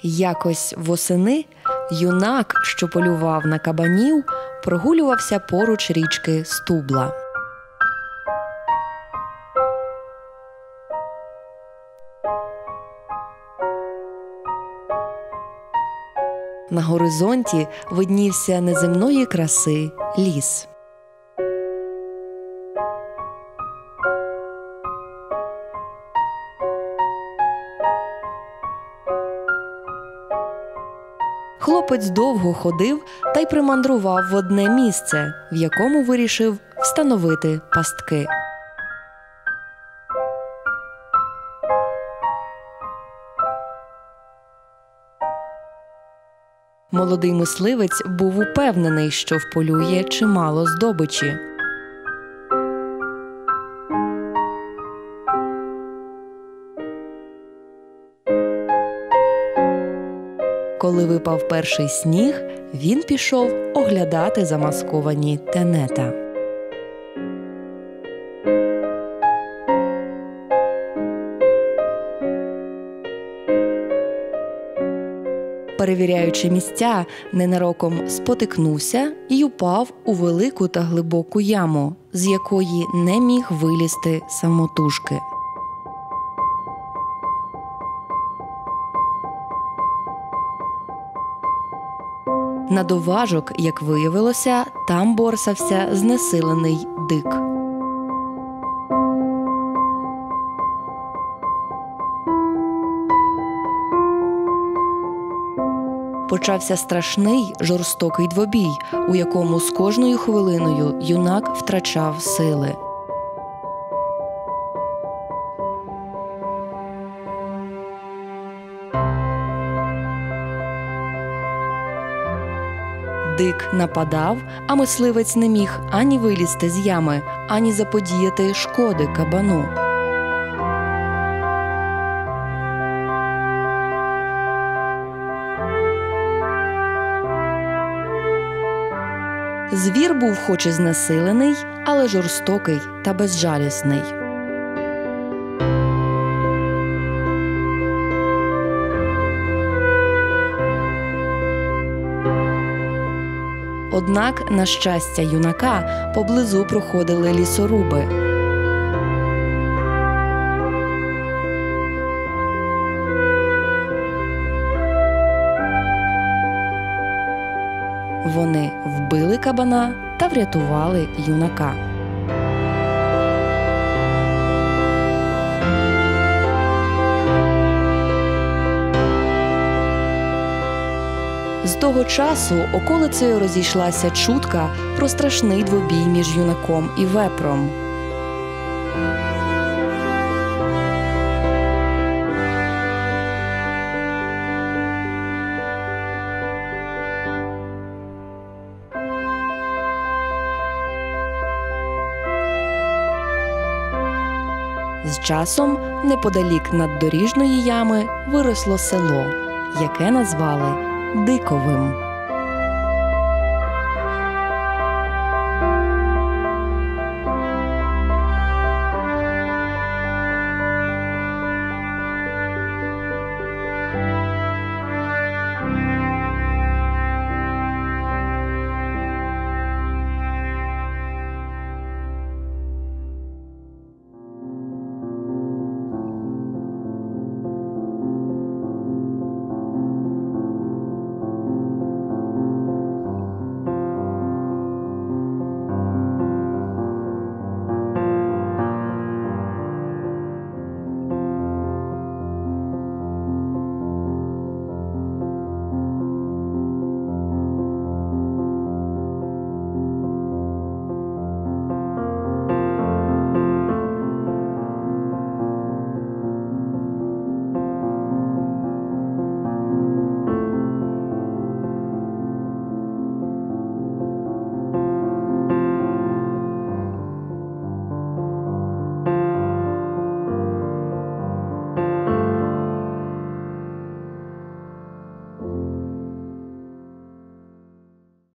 Якось восени юнак, що полював на кабанів, прогулювався поруч річки Стубла. На горизонті виднівся неземної краси ліс. Хлопець довго ходив та й примандрував в одне місце, в якому вирішив встановити пастки. Молодий мисливець був упевнений, що вполює чимало здобичі. Коли випав перший сніг, він пішов оглядати замасковані тенета. Перевіряючи місця, ненароком спотикнувся і упав у велику та глибоку яму, з якої не міг вилізти самотужки. На доважок, як виявилося, там борсався знесилений дик. Почався страшний, жорстокий двобій, у якому з кожною хвилиною юнак втрачав сили. Дик нападав, а мисливець не міг ані вилізти з ями, ані заподіяти шкоди кабану. Звір був хоч і знесилений, але жорстокий та безжалісний. Однак, на щастя юнака, поблизу проходили лісоруби. Вони вбили кабана та врятували юнака. З того часу околицею розійшлася чутка про страшний двобій між юнаком і вепром. З часом неподалік наддоріжної ями виросло село, яке назвали Диковим.